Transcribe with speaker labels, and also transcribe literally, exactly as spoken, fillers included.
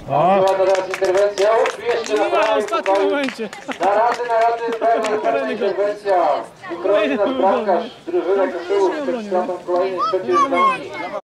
Speaker 1: O! Była teraz interwencja, uż, jeszcze na prawie pokoju. Na raty, na raty, pewna interwencja. Dwukrotnie nasz bramkarz, drużyna Koszałów przed stratą kolejnej trzeciej bramki.